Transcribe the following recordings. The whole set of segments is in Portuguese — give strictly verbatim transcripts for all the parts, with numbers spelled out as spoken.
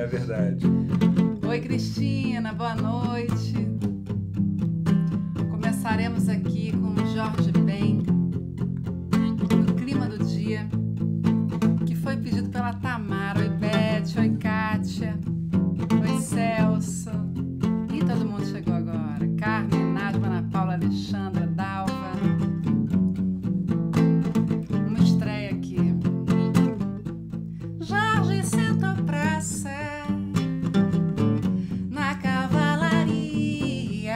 É verdade. Oi, Cristina, boa noite. Começaremos aqui com Jorge Ben, no clima do dia, que foi pedido pela Tamara. Oi, Beth, oi, Kátia, oi, Celso. E todo mundo chegou agora. Carmen, Nádia, Ana Paula, Alexandra, Dalva. Uma estreia aqui. Jorge sentou pra ser na cavalaria.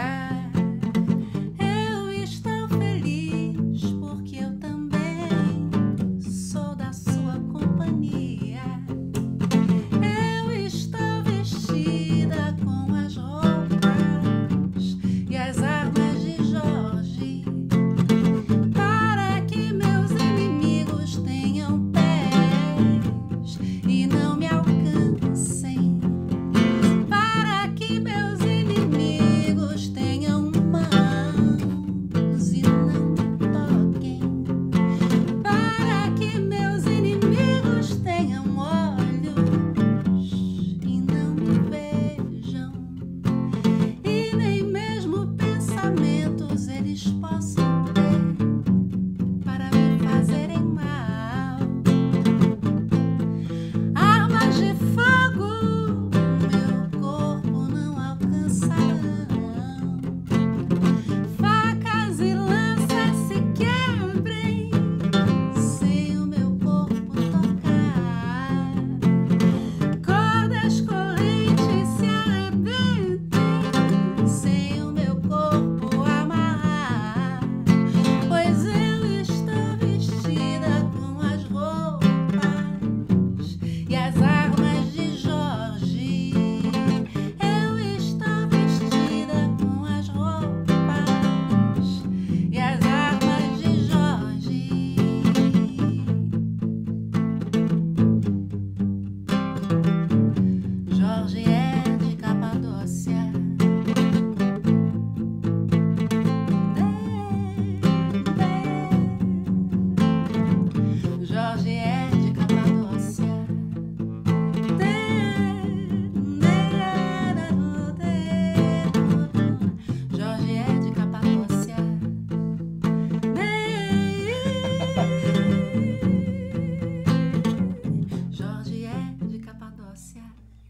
Eu estou feliz porque eu também sou da sua companhia. Eu estou vestida com as roupas e as armas de Jorge, para que meus inimigos tenham pés e não me alcancem, para que meus inimigos tenham mãos e não me toquem, para que meus inimigos tenham olhos e não me vejam, e nem mesmo pensamentos eles possam ter para me fazerem mal. Armas de fogo meu corpo não alcançarão, facas e lanças se quebrem sem o meu corpo tocar, cordas correntes se arrebentem sem o meu corpo amarrar, pois eu estou vestida com as roupas e as armas de Jorge. Eu estou vestida com as roupas e as armas de Jorge. Jorge é de Capadócia. Jorge é de Capadócia. Jorge é de Capadócia. Jorge é de Capadócia.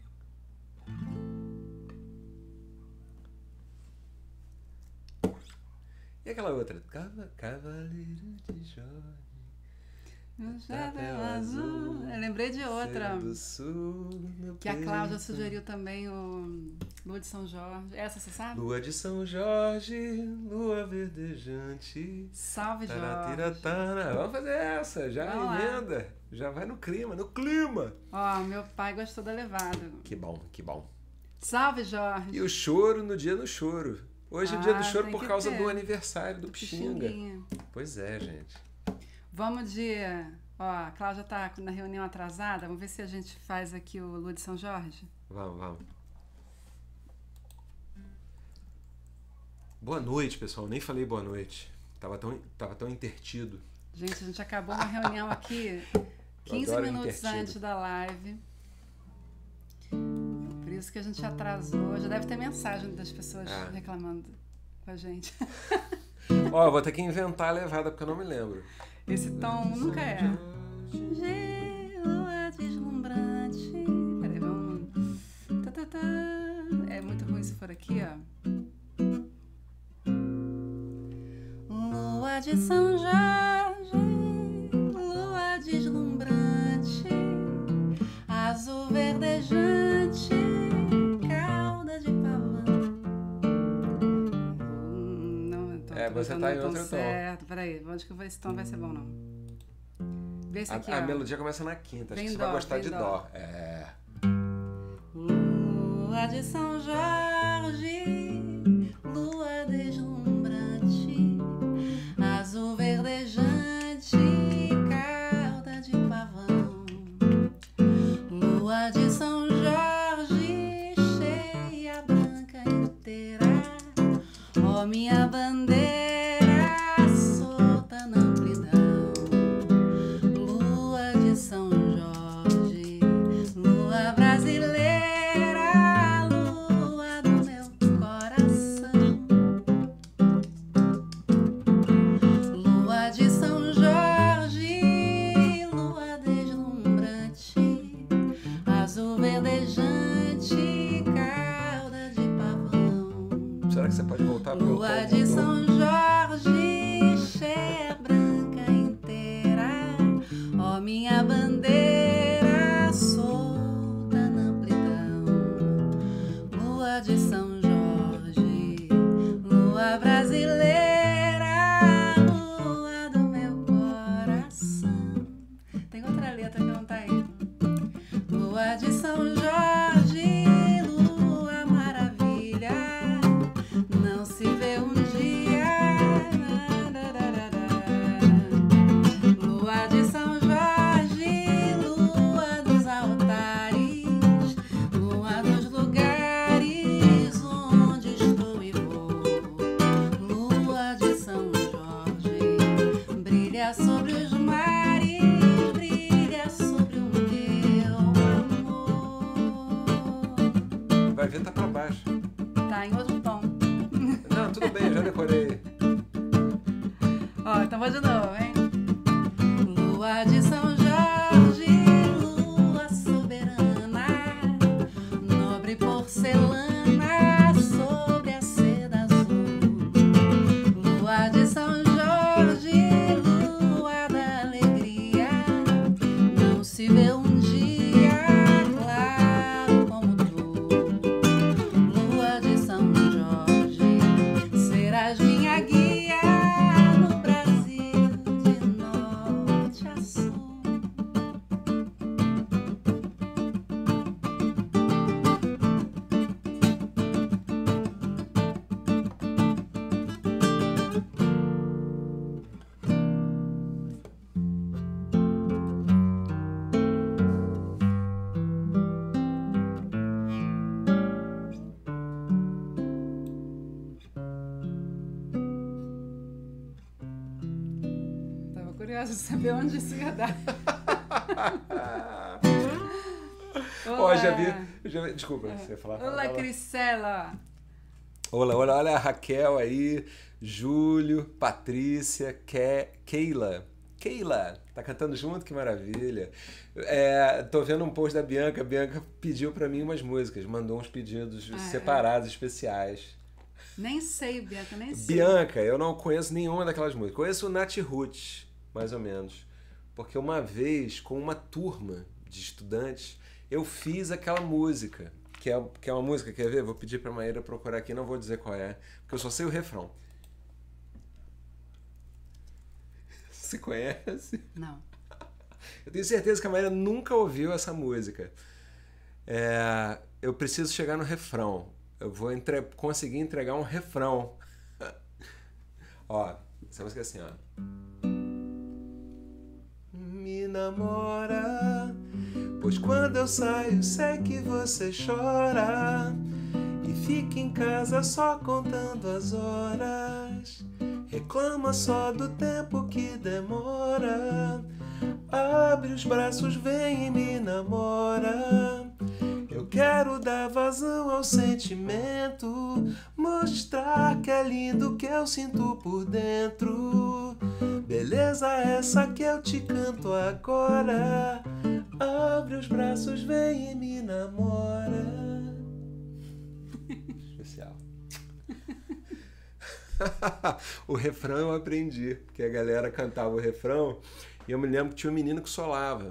E aquela outra? Cava- Cavaleiro de Jorge. Meu chapéu azul. Eu lembrei de outra, Ser do sul, no que a Cláudia peito. sugeriu também, o Lua de São Jorge. Essa você sabe? Lua de São Jorge, lua verdejante. Salve, Jorge. Taratiratana. Vamos fazer essa, já Vamos lá. emenda. Já vai no clima, no clima. Ó, meu pai gostou da levada. Que bom, que bom. Salve, Jorge. E o choro no dia do choro. Hoje é dia do Ah, choro tem por que causa ter. do aniversário do Pixinga. Pixinguinha. Pois é, gente. Vamos de... Ó, a Cláudia tá na reunião atrasada. Vamos ver se a gente faz aqui o Lua de São Jorge. Vamos, vamos. Boa noite, pessoal. Nem falei boa noite. Tava tão, tava tão intertido. Gente, a gente acabou uma reunião aqui quinze adoro minutos intertido. antes da live. Por isso que a gente atrasou. Já deve ter mensagem das pessoas Ah. reclamando com a gente. Ó, eu vou ter que inventar a levada porque eu não me lembro. Esse tom nunca é. Lua deslumbrante. Peraí, vamos. Tá, tá, tá. É muito ruim se for aqui, ó. Lua de São Jorge, lua deslumbrante, azul verdejante, cauda de pavão. Hum, não, eu tô, É, tô você botando tá o em tom outro tom. certo. Peraí, onde que eu vou? Esse tom vai ser bom, não. Vê esse aqui, A, a ó. melodia começa na quinta. Acho Vem que você dó, vai gostar vem de dó. dó. É. Lua de São Jorge, lua deslumbrante, azul verdejante, cauda de pavão. Lua de São Jorge, cheia branca inteira, ó minha bandeira solta na amplidão. Lua de São Jorge, lua brasileira, Agora que você pode voltar pro Lua de São Jorge, cheia branca inteira, ó minha bandeira solta na amplidão. Lua de São Jorge, lua brasileira, lua do meu coração. Tem outra letra que não tá aí. Lua de São Jorge, lua maravilha, não se vê um dia. Lua de São Jorge, lua dos altares, lua dos lugares onde estou e vou. Lua de São Jorge, brilha sobre os mares, brilha sobre o meu amor. Vai ver, tá pra baixo. Tá em outro tom. Não, tudo bem, já decorei. Ó, então vou de novo, hein? Lua de São Jorge, lua soberana, nobre porcelana sobre a seda azul. Lua de São Jorge, lua da alegria, não se vê um dia claro como tu. Lua de São Jorge, serás minha guia no Brasil de norte a sul. Tava curiosa de saber onde isso ia dar. Ó, já vi, já vi. Desculpa, você ia falar. Olá, Crisela. Olá, olha, olha a Raquel aí, Júlio, Patrícia, Ke Keila. Keila, tá cantando junto? Que maravilha. É, tô vendo um post da Bianca. A Bianca pediu pra mim umas músicas, mandou uns pedidos Ah, separados, especiais. Nem sei, Bianca, nem sei. Bianca, eu não conheço nenhuma daquelas músicas. Conheço o Nath Roots, mais ou menos. Porque uma vez, com uma turma de estudantes, eu fiz aquela música. Que é, que é uma música, quer ver? Vou pedir pra Maíra procurar aqui, não vou dizer qual é. Porque eu só sei o refrão. Você conhece? Não. Eu tenho certeza que a Maíra nunca ouviu essa música. É, eu preciso chegar no refrão. Eu vou entre... conseguir entregar um refrão. Ó, essa música é assim, ó. Me namora, pois quando eu saio sei que você chora e fica em casa só contando as horas. Reclama só do tempo que demora. Abre os braços, vem e me namora. Eu quero dar vazão ao sentimento, mostrar que é lindo que eu sinto por dentro. Beleza essa que eu te canto agora. Abre os braços, vem e me namora. Especial. O refrão eu aprendi, porque a galera cantava o refrão e eu me lembro que tinha um menino que solava.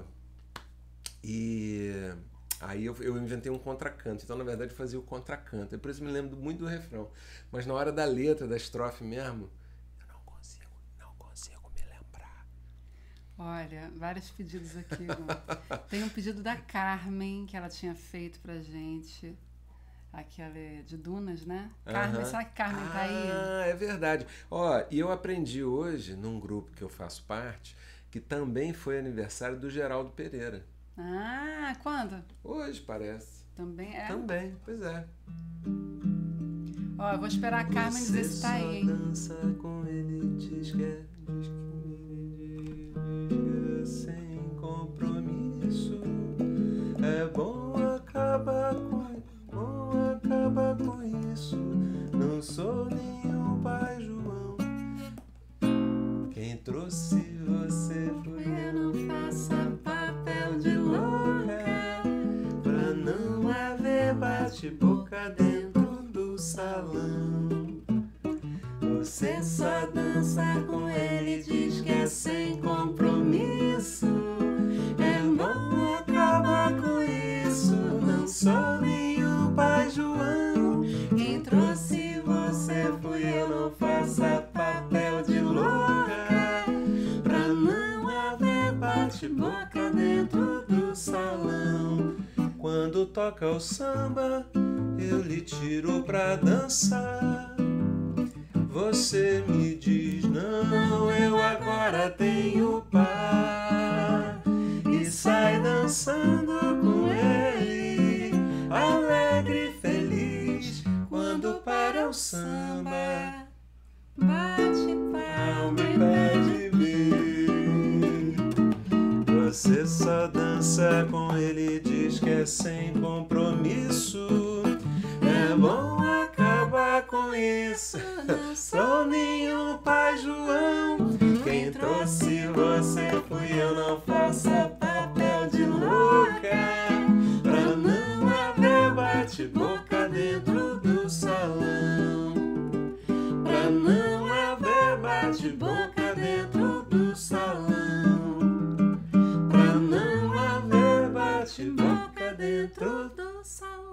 E aí eu, eu inventei um contracanto. Então, na verdade, eu fazia o contracanto. E por isso eu me lembro muito do refrão. Mas na hora da letra, da estrofe mesmo, eu não consigo, não consigo me lembrar. Olha, vários pedidos aqui. Tem um pedido da Carmen, que ela tinha feito pra gente. Aquela é de Dunas, né? Uh-huh. Carmen, será que Carmen ah, tá aí? Ah, é verdade. Ó, e eu aprendi hoje, num grupo que eu faço parte, que também foi aniversário do Geraldo Pereira. Ah, quando? Hoje, parece. Também é? Também, pois é. Ó, eu vou esperar a Carmen Você dizer se tá aí, hein? dança com ele, diz que é, diz que sem compromisso. É bom acabar com, bom acabar com isso. Não sou nenhum pai João. Quem trouxe você foi eu. Não faça papel de louca, pra não haver bate-boca dentro do salão. Você só dança com ele, diz que é sem compromisso. É bom acabar com isso. Não sou nenhum pai João. Quem trouxe você fui eu. Não faça papel de louca, pra não haver bate-boca dentro do salão. Quando toca o samba, eu lhe tiro pra dançar. Você me diz não, eu agora tenho par. E sai dançando com ele, alegre e feliz. Quando para o samba, bate palma e pede ver. Você só dança com ele, diz que é sem compromisso. É bom acabar com isso. Não sou nenhum pai João. Quem trouxe você fui eu. Não faça papel de louca, pra não haver bate-boca dentro do salão. Pra não haver bate-boca dentro do salão. Pra não haver bate-boca dentro do salão.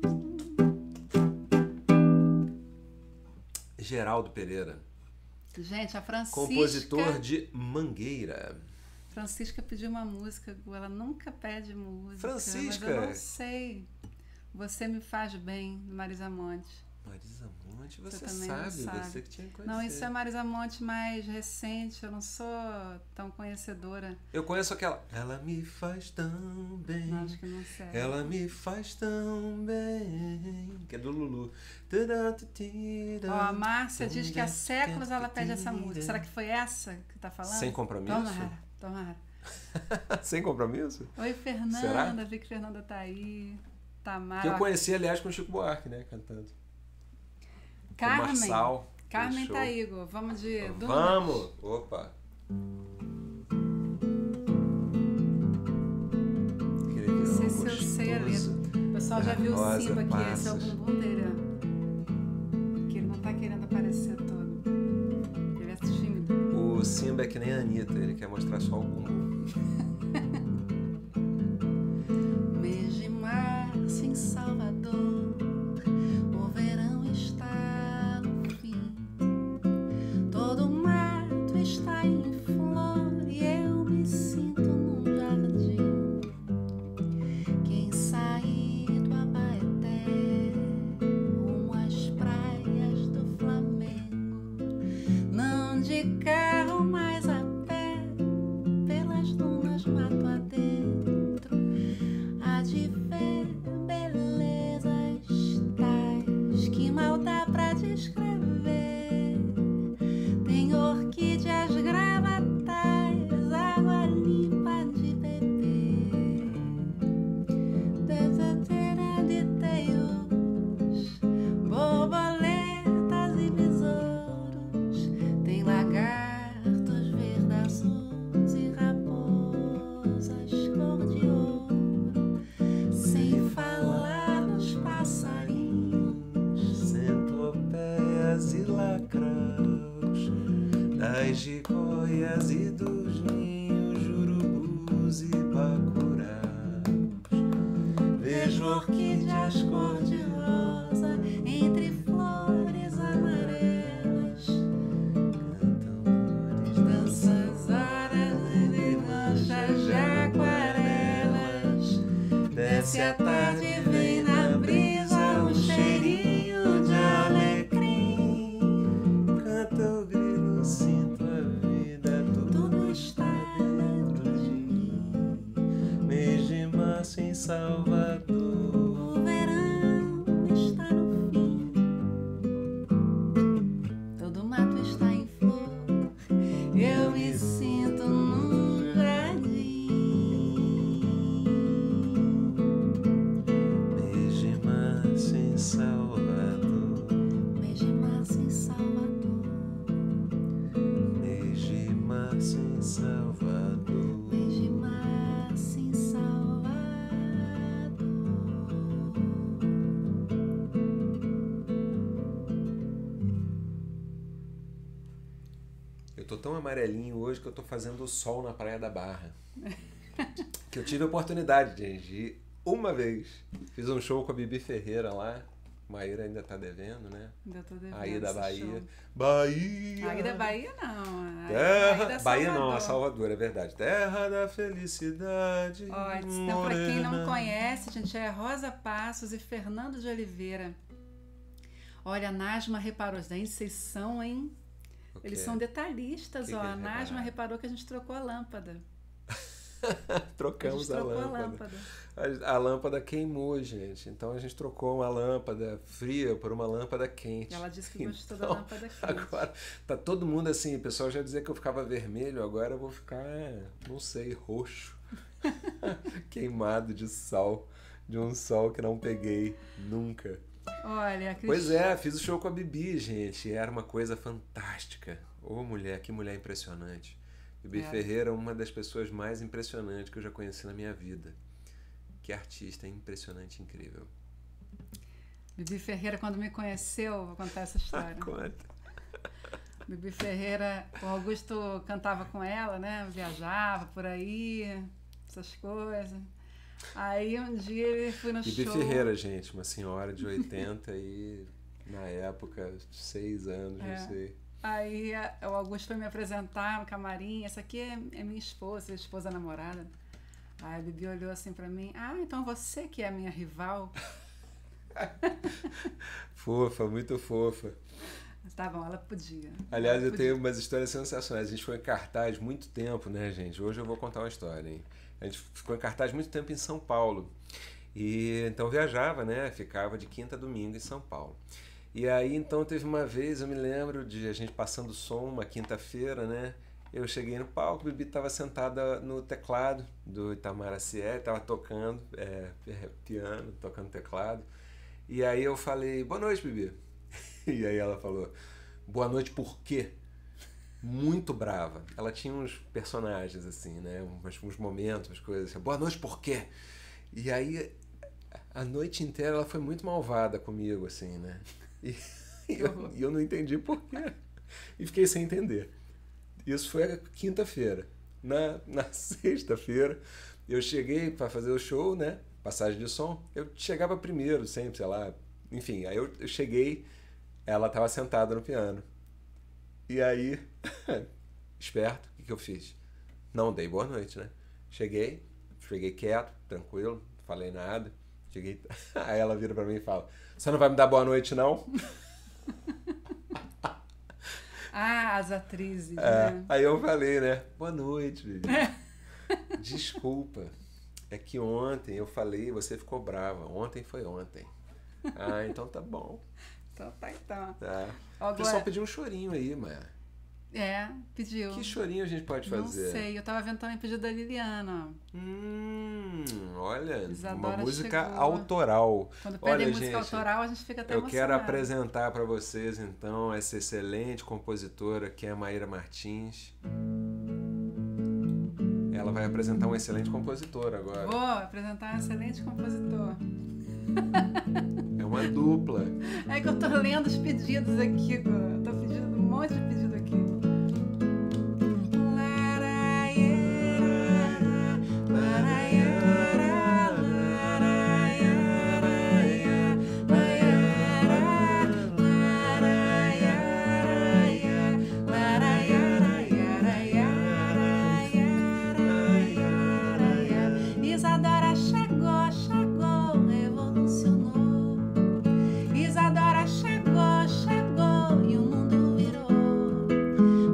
Geraldo Pereira. Gente, a Francisca... Compositor de Mangueira. Francisca pediu uma música, ela nunca pede música. Francisca? Mas eu não sei. Você me faz bem, do Marisa Monte. Marisa Monte, você, você também sabe, não sabe, você que tinha que conhecer. Não, isso é Marisa Monte mais recente, eu não sou tão conhecedora. Eu conheço aquela... Ela me faz tão bem. Não, acho que não sei. Ela me faz tão bem. Que é do Lulu. Ó, a Márcia diz que há séculos ela pede essa música. Será que foi essa que tá falando? Sem compromisso? Tomara, tomara. Sem compromisso? Oi, Fernanda. Será? Vi que Fernanda tá aí. Tamara. Que eu conheci, aliás, com o Chico Buarque, né? Cantando. Carmen. Marçal, Carmen tá aí, Igor. Vamos de Dunas. Vamos! Opa! Não sei se eu sei a letra. O pessoal já viu o Simba aqui. Esse é o bumbum dele, ó. Que ele não tá querendo aparecer todo. Ele é tímido. O Simba é que nem a Anitta. Ele quer mostrar só o bumbum. Mês de março em Salvador, o verão está no fim, todo o mato está em flor e eu me sinto num jardim. Quem sair do Abaeté rumo às praias do Flamengo, não de carro, mas a pé, pelas dunas mato adentro, há de ver belezas tais que mal dá pra descrever. Tem orquídeas gravatais, água limpa de beber, desateira de teios, borboletas e besouros. Tem lagartos verde azuis e raposas cor de ouro, sem falar nos passarinhos, Centopeias e lacraus, das jicoias e dos ninhos, jurubus e bacuraus. Vejo orquídeas cor-de-rosa entre flores amarelas, cantores, danças, horas e manchas de aquarelas. Desce a tarde e vem na brisa um cheirinho de alecrim. Canta o grilo, sinto a vida, tudo está dentro de mim. Mês de março em Salvador, O verão está no fim, todo mato está em flor, eu me sinto num jardim. mês de março em Salvador, Mês de março em Salvador, mês de março em Salvador. mês de março em Salvador. Eu tô tão amarelinho hoje que eu tô fazendo o sol na Praia da Barra. Que eu tive a oportunidade, gente, de ir uma vez. Fiz um show com a Bibi Ferreira lá. Maíra ainda tá devendo, né? Ainda tô devendo. Aí da Bahia. Show. Bahia! Aí da Bahia não. Terra... Aí Bahia não, a Salvador, é verdade. Terra da felicidade. Ó, então, pra quem não conhece, gente, é Rosa Passos e Fernando de Oliveira. Olha, a Nasma reparou, gente, vocês são, hein? Eles são detalhistas, que ó. que A Nasma reparou que a gente trocou a lâmpada. Trocamos a, a, trocou lâmpada. a lâmpada. A, a lâmpada queimou, gente. Então a gente trocou uma lâmpada fria por uma lâmpada quente. Ela disse que gostou então, da lâmpada quente. Agora tá todo mundo assim, o pessoal já dizia que eu ficava vermelho, agora eu vou ficar, não sei, roxo. Queimado de sol, de um sol que não peguei nunca. Olha, a Cristina... Pois é, fiz o show com a Bibi, gente. Era uma coisa fantástica. Ô mulher, que mulher impressionante. Bibi é. Ferreira é uma das pessoas mais impressionantes que eu já conheci na minha vida. Que artista impressionante, incrível. Bibi Ferreira, quando me conheceu, vou contar essa história. Conta. Bibi Ferreira, o Augusto cantava com ela, né? Viajava por aí, essas coisas. Aí um dia ele foi no Bibi show... Bibi Ferreira, gente, uma senhora de oitenta e na época, seis anos, é. não sei. Aí o Augusto foi me apresentar no camarim. Essa aqui é, é minha esposa, esposa namorada. Aí a Bibi olhou assim pra mim. Ah, então você que é a minha rival? Fofa, muito fofa. Tá bom, ela podia. Aliás, ela eu podia. tenho umas histórias sensacionais. A gente ficou em cartaz muito tempo, né, gente? Hoje eu vou contar uma história, hein? A gente ficou em cartaz muito tempo em São Paulo. E então viajava, né? Ficava de quinta a domingo em São Paulo. E aí, então, teve uma vez, eu me lembro de a gente passando som, uma quinta-feira, né? Eu cheguei no palco, a Bibi estava sentada no teclado do Itamar Acieri, estava tocando é, piano, tocando teclado. E aí eu falei, boa noite, Bibi. E aí ela falou, boa noite por quê? Muito brava. Ela tinha uns personagens, assim, né? Uns, uns momentos, umas coisas assim, boa noite por quê? E aí, a noite inteira ela foi muito malvada comigo, assim, né? E eu, eu não entendi por quê. E fiquei sem entender. Isso foi a quinta-feira. Na, na sexta-feira, eu cheguei para fazer o show, né? Passagem de som. Eu chegava primeiro, sempre, sei lá. Enfim, aí eu, eu cheguei, ela estava sentada no piano. E aí, esperto, o que, que eu fiz? Não dei boa noite, né? Cheguei, cheguei quieto, tranquilo, não falei nada. Cheguei, aí ela vira para mim e fala, você não vai me dar boa noite, não? Ah, as atrizes, é, né? Aí eu falei, né? Boa noite, Vivi. Desculpa. É que ontem eu falei, você ficou brava. Ontem foi ontem. Ah, então tá bom. Então tá, então. Tá. Agora... O pessoal pediu um chorinho aí, Maia. É, pediu. Que chorinho a gente pode fazer? Não sei, eu tava vendo também pedido da Liliana. Hum, olha, Isadora uma música chegou. autoral. Quando pedem olha, música gente, autoral, a gente fica até eu emocionado. quero apresentar para vocês, então, essa excelente compositora que é a Maíra Martins. Ela vai apresentar um excelente compositor agora. Vou apresentar um excelente compositor. É uma dupla. É que eu tô lendo os pedidos aqui, eu tô pedindo um monte de pedido aqui. Isadora chegou, chegou, revolucionou. Isadora chegou, chegou e o mundo virou.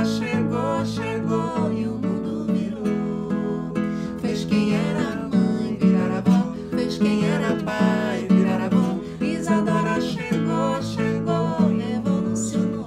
Isadora chegou, chegou e o mundo virou. Fez quem era mãe virar avó, fez quem era pai virar avô. Isadora chegou, chegou, revolucionou.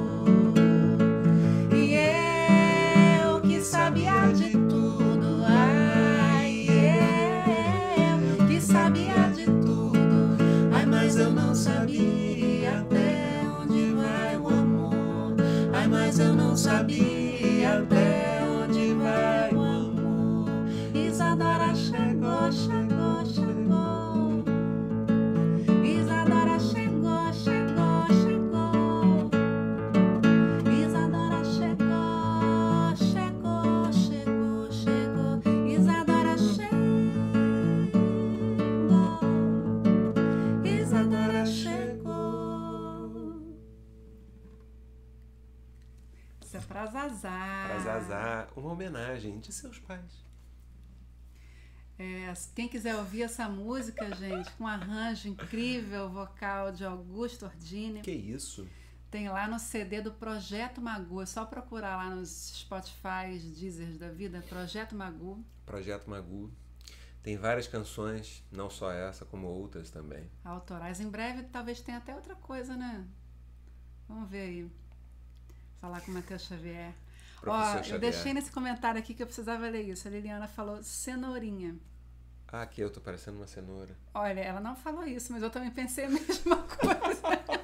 E eu que sabia de tudo, ai, eu que sabia de tudo, ai, mas eu não sabia até onde vai o amor. Ai, mas eu não sabia até onde vai o amor. Isadora chegou, chegou, chegou. Isadora chegou, chegou, chegou. Isadora chegou, chegou, chegou, chegou. Isadora chegou. Isadora chegou. Isso é pra Zazá. Pra Zazá, uma homenagem de seus pais. É, quem quiser ouvir essa música, gente, com um arranjo incrível, vocal de Augusto Ordini, Que isso? tem lá no C D do Projeto Magu. É só procurar lá nos Spotify, Deezers da vida, Projeto Magu. Projeto Magu. Tem várias canções, não só essa, como outras também. Autorais. Em breve talvez tenha até outra coisa, né? Vamos ver aí. Falar com o Matheus Xavier. Ó, Professor eu Xavier. deixei nesse comentário aqui que eu precisava ler isso. A Liliana falou cenourinha. Ah, aqui eu tô parecendo uma cenoura. Olha, ela não falou isso, mas eu também pensei a mesma coisa.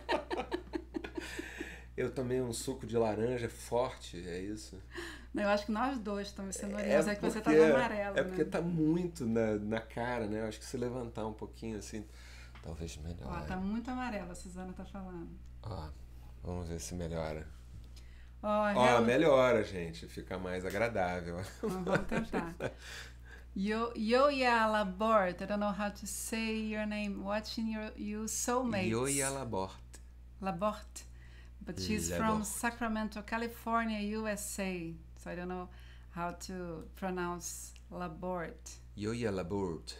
Eu tomei um suco de laranja forte, é isso? Não, eu acho que nós dois estamos cenourinhas. É, que você tá porque- no amarelo, É porque né? tá muito na, na cara, né? Eu acho que se levantar um pouquinho assim, talvez melhore. Ó, tá muito amarelo, a Suzana tá falando. Ó, vamos ver se melhora. Ó, Ó, Hel- melhora, gente. Fica mais agradável. Ó, vamos tentar. Yo, Yoya Labort, I don't know how to say your name. Watching your, you soulmates. Yoya Labort. Labort. But she's Labort. from Sacramento, California, U S A. So I don't know how to pronounce Labort. Yoya Labort.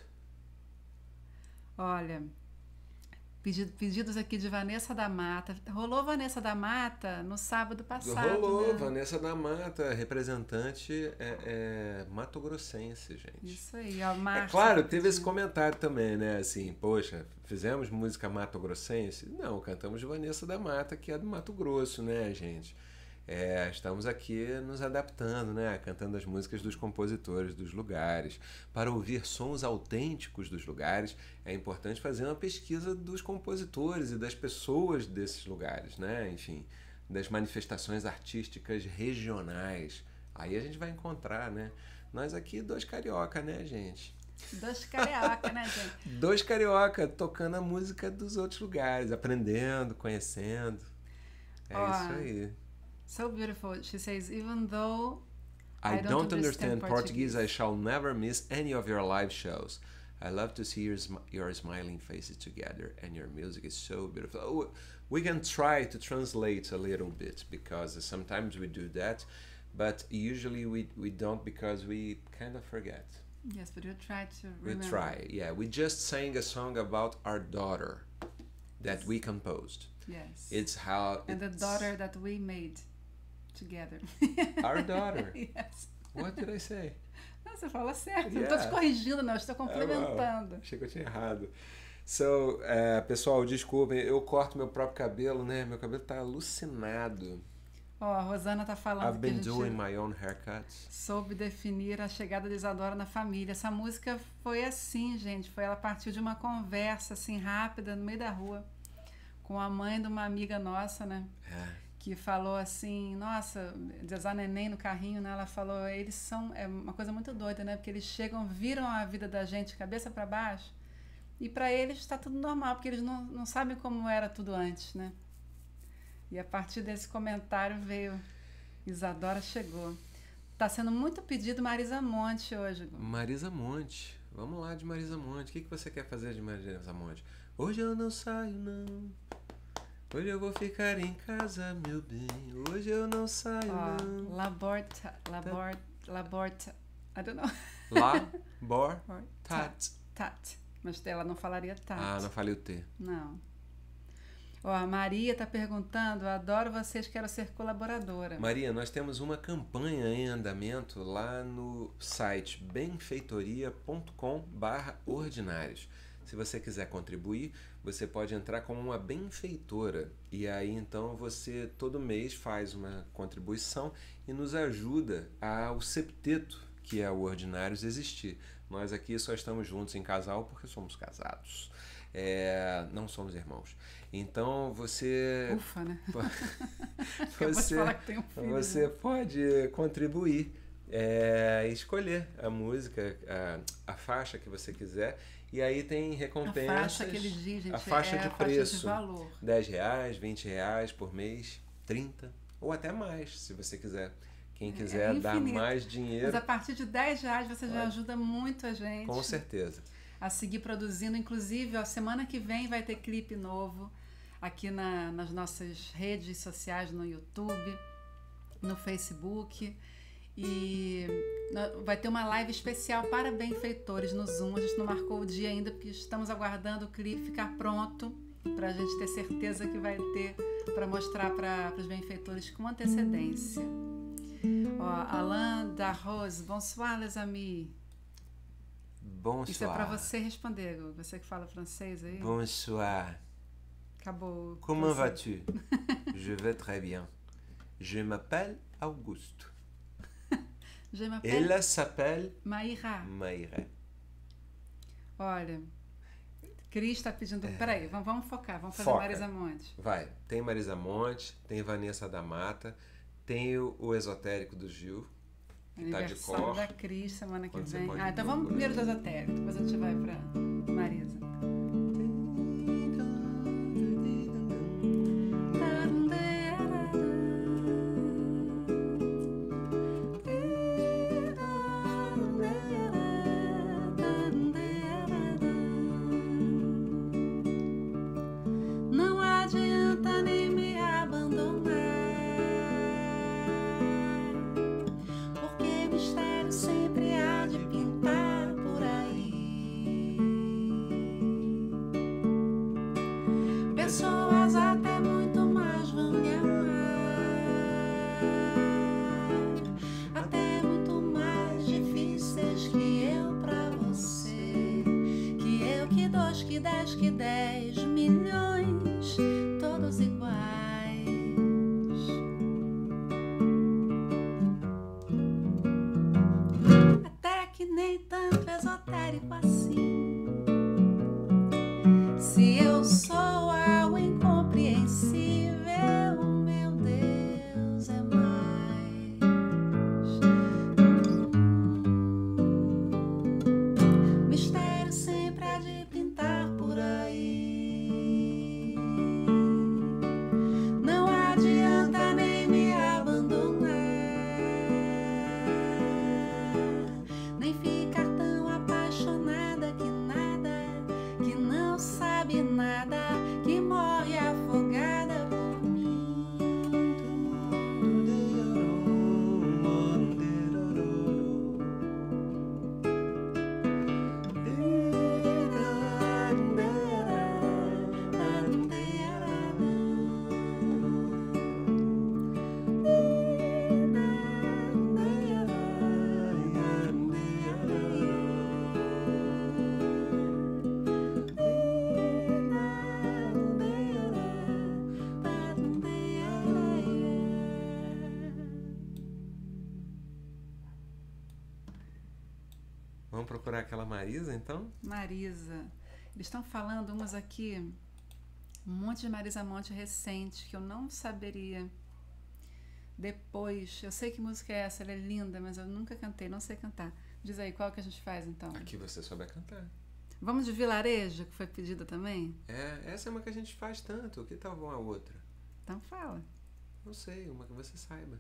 Olha, pedido, pedidos aqui de Vanessa da Mata. Rolou Vanessa da Mata no sábado passado, Rolou, né? Vanessa da Mata, representante é, é, mato-grossense, gente. Isso aí, ó, É Márcia. claro, teve esse comentário também, né? Assim, poxa, fizemos música mato-grossense? Não, cantamos Vanessa da Mata, que é do Mato Grosso, né, gente? É, estamos aqui nos adaptando, né? Cantando as músicas dos compositores dos lugares. Para ouvir sons autênticos dos lugares, é importante fazer uma pesquisa dos compositores e das pessoas desses lugares, né? Enfim, das manifestações artísticas regionais. Aí a gente vai encontrar, né? Nós aqui, dois carioca, né, gente? Dois carioca, né, gente? Dois carioca tocando a música dos outros lugares, aprendendo, conhecendo. É Ó, isso aí. So beautiful. She says, even though I, I don't, don't understand, understand Portuguese. Portuguese. I shall never miss any of your live shows. I love to see your, sm- your smiling faces together, and your music is so beautiful. Oh, we can try to translate a little bit, because sometimes we do that, but usually we, we don't, because we kind of forget. yes, but you try to We remember. try, yeah. We just sang a song about our daughter that Yes. we composed. Yes. It's how and the it's daughter that we made together. Our daughter. Yes. What did I say? Não, você fala certo. Não estou te Yeah. corrigindo, não. Estou Ah, well, complementando. achei que eu tinha errado. So, eh, pessoal, desculpem, eu corto meu próprio cabelo, né? Meu cabelo tá alucinado. Ó, a Rosana tá falando I've que a been gente doing my own haircuts. soube definir a chegada de Isadora na família. Essa música foi assim, gente. Foi ela partiu de uma conversa assim rápida no meio da rua com a mãe de uma amiga nossa, né? É. Que falou assim, nossa, desar neném no carrinho, né? Ela falou, eles são, é uma coisa muito doida, né? Porque eles chegam, viram a vida da gente cabeça para baixo e para eles está tudo normal, porque eles não, não sabem como era tudo antes, né? E a partir desse comentário veio, Isadora chegou. Tá sendo muito pedido Marisa Monte hoje. Gu. Marisa Monte. Vamos lá de Marisa Monte. O que, que você quer fazer de Marisa Monte? Hoje eu não saio, não. Hoje eu vou ficar em casa, meu bem. Hoje eu não saio, Ó, não. Laborta, Labort, Laborta, I don't know. Lá, bor, Or- tat. Tat. Mas ela não falaria tat. Ah, não falei o T. Não. Ó, a Maria está perguntando, adoro vocês, quero ser colaboradora. Maria, nós temos uma campanha em andamento lá no site benfeitoria ponto com barra ordinários. Se você quiser contribuir, você pode entrar como uma benfeitora. E aí, então, você todo mês faz uma contribuição e nos ajuda ao septeto, que é o Ordinários, existir. Nós aqui só estamos juntos em casal porque somos casados. É, não somos irmãos. Então você Ufa, né? você, falar que tem um filho, você né? pode contribuir, é, escolher a música, a, a faixa que você quiser, e aí tem recompensas. A faixa que ele diz, gente, a faixa é de a faixa preço, de valor. dez reais, vinte reais por mês, trinta ou até mais, se você quiser. Quem quiser é dar mais dinheiro. Mas a partir de dez reais você pode. Já ajuda muito a gente. Com certeza. A seguir produzindo. Inclusive, a semana que vem vai ter clipe novo aqui na, nas nossas redes sociais, no YouTube, no Facebook. E vai ter uma live especial para benfeitores no Zoom. A gente não marcou o dia ainda, porque estamos aguardando o clipe ficar pronto para a gente ter certeza que vai ter para mostrar para os benfeitores com antecedência. Ó, Alain Darroze, bonsoir les amis. Bonsoir. Isso é para você responder, você que fala francês aí. Bonsoir. Acabou. Comment vas-tu? Je vais très bien. Je m'appelle Augusto. Je m'appelle... Ela s'appelle Maïra. Maïra. Olha, Cris está pedindo... É... Peraí, vamos, vamos focar, vamos fazer Foca. Marisa Monte. Vai, tem Marisa Monte, tem Vanessa da Mata, tem o, o Esotérico do Gil, que tá de cor. Aniversário da Cris semana que Quando vem. você Ah, então vamos primeiro do Esotérico, depois a gente vai pra Marisa. Vamos procurar aquela Marisa, então? Marisa. Eles estão falando umas aqui, um monte de Marisa Monte recente, que eu não saberia. Depois, eu sei que música é essa, ela é linda, mas eu nunca cantei, não sei cantar. Diz aí, qual que a gente faz, então? Aqui você souber cantar. Vamos de Vilarejo, que foi pedida também? É, essa é uma que a gente faz tanto. Que tal uma outra? Então fala. Não sei, uma que você saiba.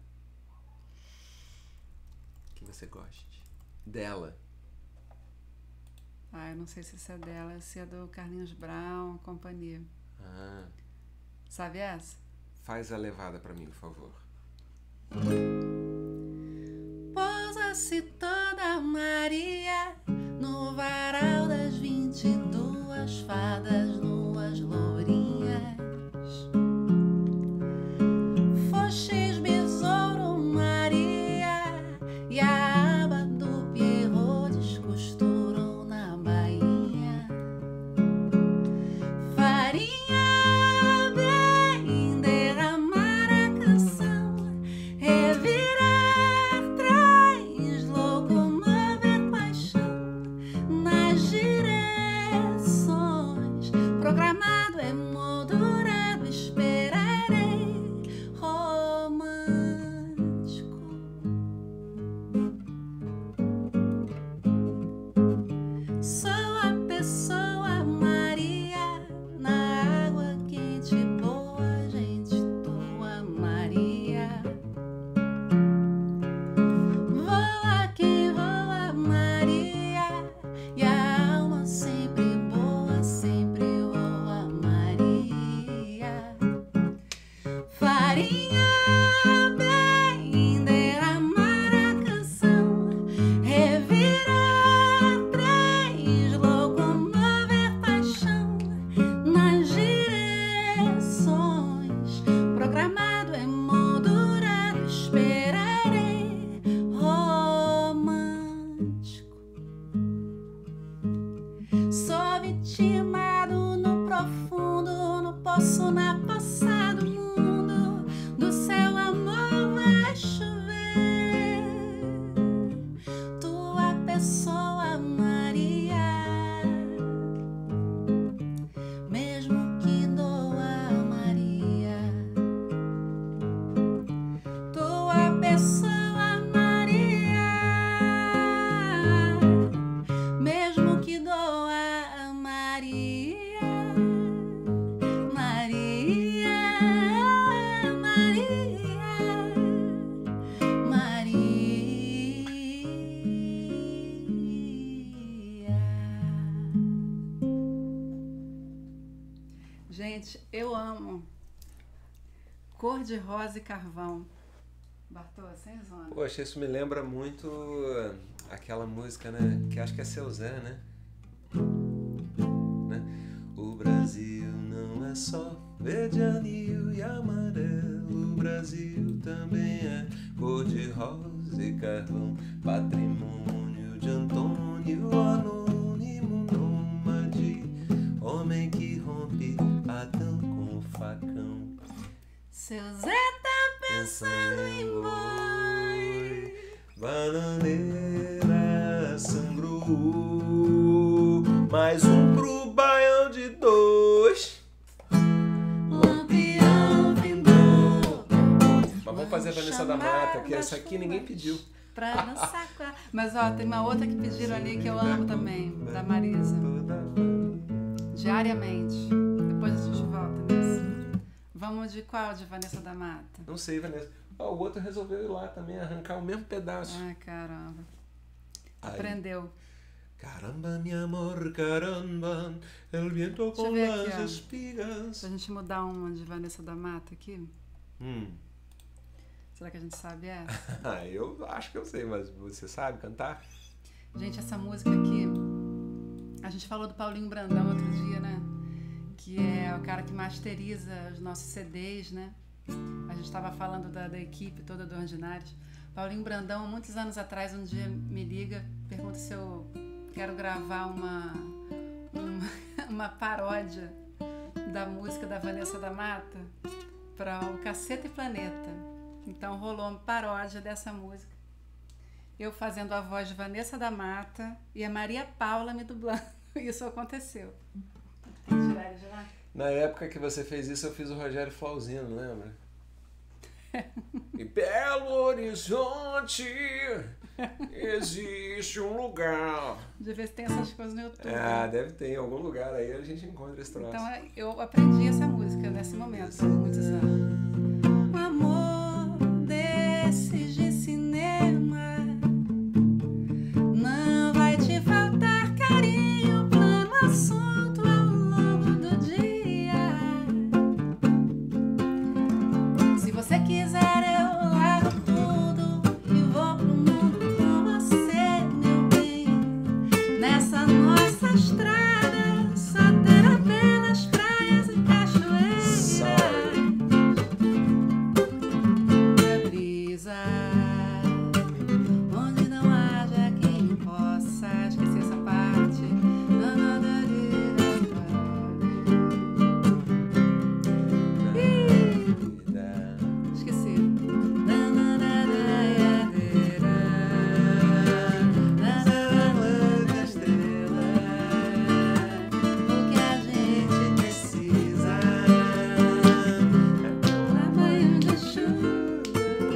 Que você goste. Dela. Ah, eu não sei se essa é dela, se é do Carlinhos Brown, companhia. Ah. Sabe essa? Faz a levada pra mim, por favor. Pousa-se toda Maria no varal das vinte e duas fadas nuas lourinhas. Sou a pessoa Maria, na água quente boa, gente, tua Maria. Voa que voa Maria, e a alma sempre boa, sempre voa Maria. Farinha bem derramar a canção, revirar trens, locomover paixão nas direções, programado, emoldurado, esperarei romântico. Sou vitimado no profundo, no poço, na poça do mundo, do céu amor vai chover. Tua pessoa Maria, mesmo que doa Maria. Tua pessoa Maria, mesmo que doa Maria. Maria, Maria, Maria. Gente, eu amo Cor de Rosa e Carvão. Bartô, sem zona. Poxa, isso me lembra muito aquela música, né? Que acho que é Seu Zé, né? né? O Brasil não é só verde, anil e amarelo. O Brasil também é cor de rosa e carvão. Patrimônio de Antônio, anônimo nômade, homem que rompe Adão com o facão. Seu Zé tá pensando em boi, bananeira sangrou, mais um pro baião de dois. Lampião vindou. Mas vamos fazer a Vanessa da Mata, que essa aqui ninguém pediu. Pra dançar com a... Mas ó, tem uma outra que pediram ali que eu amo também, da Marisa. Diariamente. Depois a gente volta nisso. Vamos de qual, de Vanessa da Mata? Não sei, Vanessa. Ó, o outro resolveu ir lá também, arrancar o mesmo pedaço. Ai, caramba. Aí. Aprendeu. Caramba, mi amor, caramba, el viento Deixa eu com ver las aqui, ó. espigas. Pra gente mudar uma de Vanessa da Mata aqui. Hum. Será que a gente sabe essa? Ah, eu acho que eu sei, mas você sabe cantar? Gente, essa música aqui, a gente falou do Paulinho Brandão outro dia, né? Que é o cara que masteriza os nossos C Ds, né? A gente estava falando da, da equipe toda do Ordinários. Paulinho Brandão, muitos anos atrás, um dia me liga, pergunta se eu quero gravar uma, uma, uma paródia da música da Vanessa da Mata para o Caceta e Planeta. Então rolou uma paródia dessa música. Eu fazendo a voz de Vanessa da Mata e a Maria Paula me dublando. Isso aconteceu. Tem que tirar ele de lá? Na época que você fez isso, eu fiz o Rogério Flauzino, lembra? Em Belo Horizonte existe um lugar. De ver se tem essas coisas no YouTube. Ah, deve ter, em algum lugar aí a gente encontra esse troço. Então eu aprendi essa música nesse momento, há muitos anos. Um amor desses de cinema, não vai te faltar carinho, plano, assunto ao longo do dia. Se você quiser eu largo tudo e vou pro mundo com você, meu bem. Nessa nossa estrada só terá belas praias e cachoeiras. É brisa onde não haja quem possa esquecer essa parte. Ih, esqueci. O que a gente precisa, tamanho de chuva.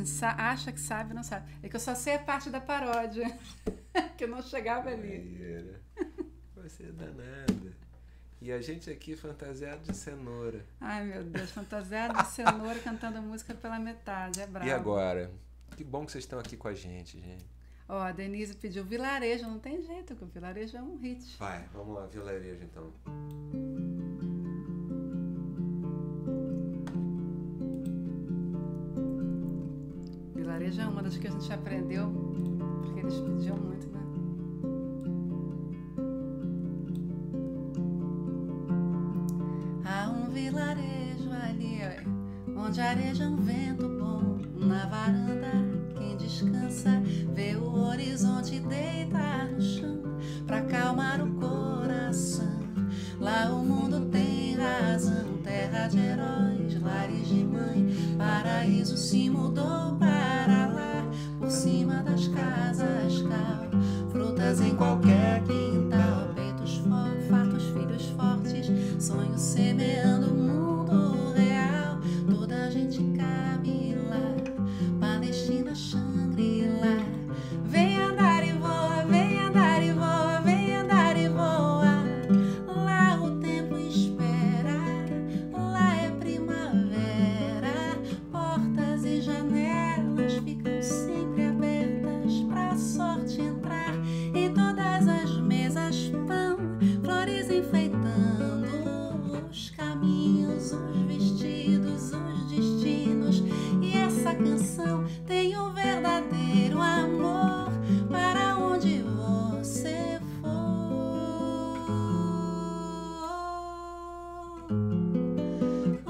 gente acha que sabe, não sabe. É que eu só sei a parte da paródia, que eu não chegava ali. Você é danada. E a gente aqui fantasiado de cenoura. Ai, meu Deus, fantasiado de cenoura cantando música pela metade, é bravo. E agora? Que bom que vocês estão aqui com a gente, gente. Ó, a Denise pediu vilarejo, não tem jeito, que o vilarejo é um hit. Vai, vamos lá, vilarejo então. Vilarejo é uma das que a gente aprendeu, porque eles pediam muito, né? Há um vilarejo ali, ó, onde areja um vento bom. Na varanda, quem descansa vê o horizonte deitar no chão pra acalmar o coração. Lá o mundo tem razão, terra de heróis, lares de mãe. Paraíso se mudou para lá, por cima das casas cal. Frutas em qualquer quintal, peitos fartos, filhos fortes, sonhos semeando o mundo real. Toda a gente cabe lá, Palestina, Shangri-La. Vem andar e voa, vem andar e voa, vem andar e voa. Lá o tempo espera, lá é primavera. Portas e janelas ficam sempre abertas pra sorte entrar. Em todas as mesas pão, flores enfeitando os caminhos, os vestidos, os destinos. E essa canção tem um verdadeiro amor para onde você for. Oh,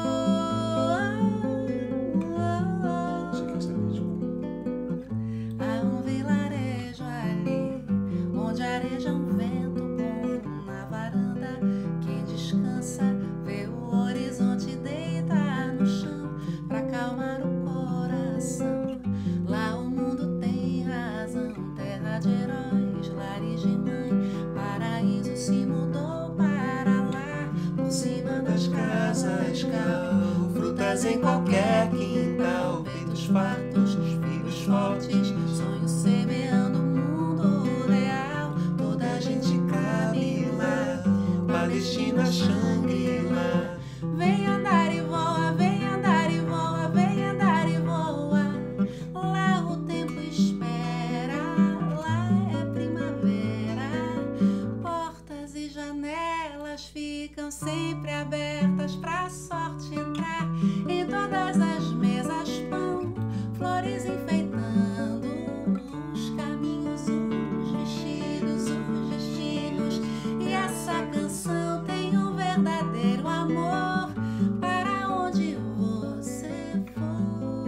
Achei que eu sabia de cor. há um vilarejo ali, onde areja um vento bom. Na varanda, quem descansa vê o horizonte deitar no chão pra acalmar o coração. Lá o mundo tem razão, terra de heróis, lares de mãe. Paraíso se mudou para lá, por cima das casas cal. Frutas em qualquer quintal, peitos fartos, filhos fortes, sonhos semeando o mundo real. Toda a gente cabe lá, Palestina, Shangri-La. Vem andar e voa, vem andar e voa, vem andar e voa. Lá o tempo espera, lá é primavera. Portas e janelas ficam sempre abertas pra sorte entrar. Em todas as mesas pão, flores enfeitando os caminhos, os vestidos, os destinos. E essa canção tem um verdadeiro amor para onde você for.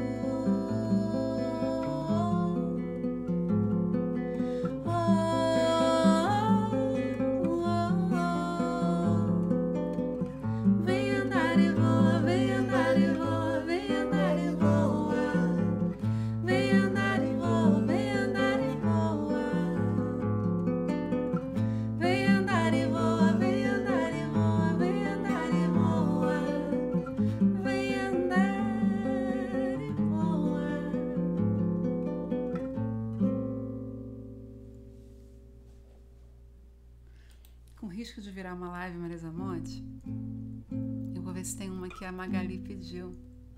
Oh, oh, oh. Vem andar e voa, vem andar e voa, vem andar e voa. Vem andar e voa, vem andar e voa. Vem andar e voa, vem andar e voa, vem andar e voa. Vem andar e voa. Com risco de virar uma live Marisa Monte, eu vou ver se tem uma que a Magali pediu.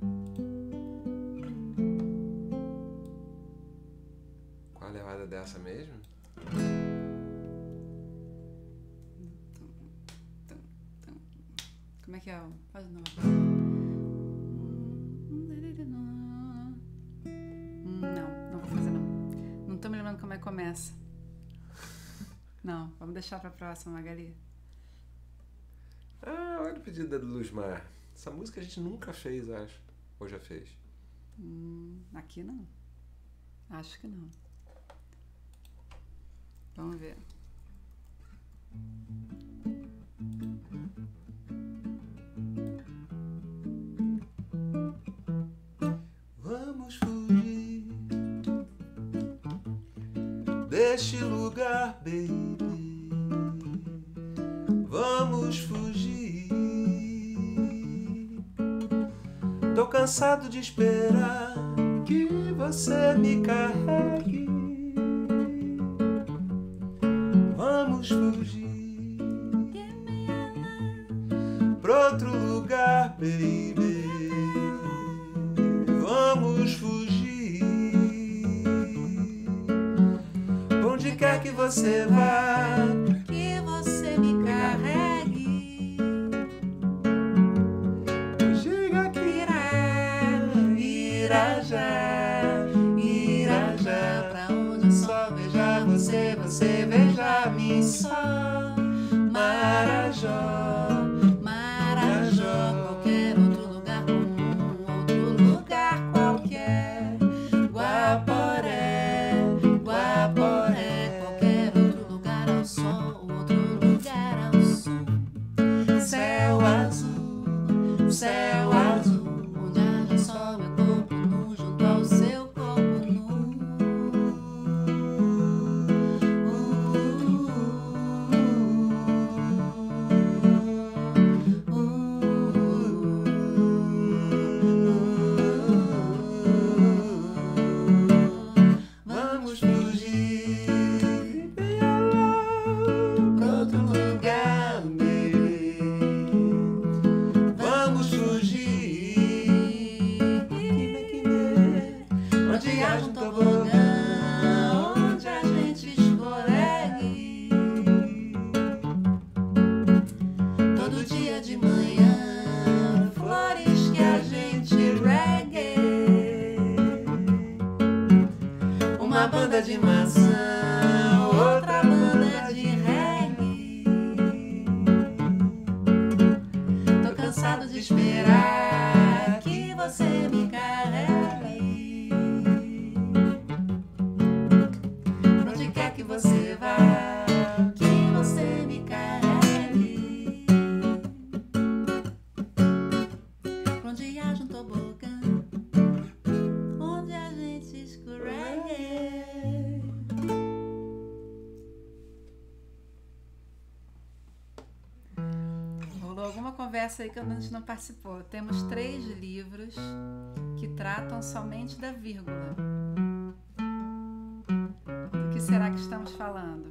Qual a levada dessa mesmo? Como é que é? Faz de novo. Não, não vou fazer não. Não tô me lembrando como é que começa. Não, vamos deixar pra próxima, Magali. Ah, olha o pedido da Luzmar. Essa música a gente nunca fez, acho. Ou já fez? Hum, aqui não. Acho que não. Vamos ver. Vamos fugir deste lugar, baby. Vamos fugir. Tô cansado de esperar que você me carregue. Vamos fugir pra outro lugar, baby. Vamos fugir. Pra onde quer que você vá, que você me carregue. chega aqui, Irajá, Irajá, Pra onde eu só veja você, você veja-me só. Marajó, Marajó, qualquer outro lugar comum, outro lugar qualquer. Guaporé, Guaporé, qualquer outro lugar ao sol, outro lugar ao sul. Céu azul, céu azul, onde haja sol, meu corpo nu junto ao seu corpo nu. vamos fugir pra outro lugar, baby. Vamos fugir, onde haja um tobogã, onde a gente escorregue. Todo dia de manhã, flores que a gente regue. Uma banda de maçã, outra banda de reggae. Tô cansado de esperar que você me carregue. Pra onde quer que você vá, que você me carregue. Pra onde haja um tobogã, onde a gente escorregue. Rolou alguma conversa aí que a gente não participou. Temos três livros que tratam somente da vírgula. Do que será que estamos falando?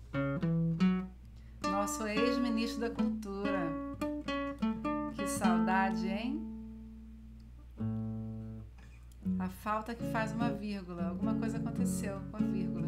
Nosso ex-ministro da Cultura. Que saudade, hein? A falta que faz uma vírgula. Alguma coisa aconteceu com a vírgula.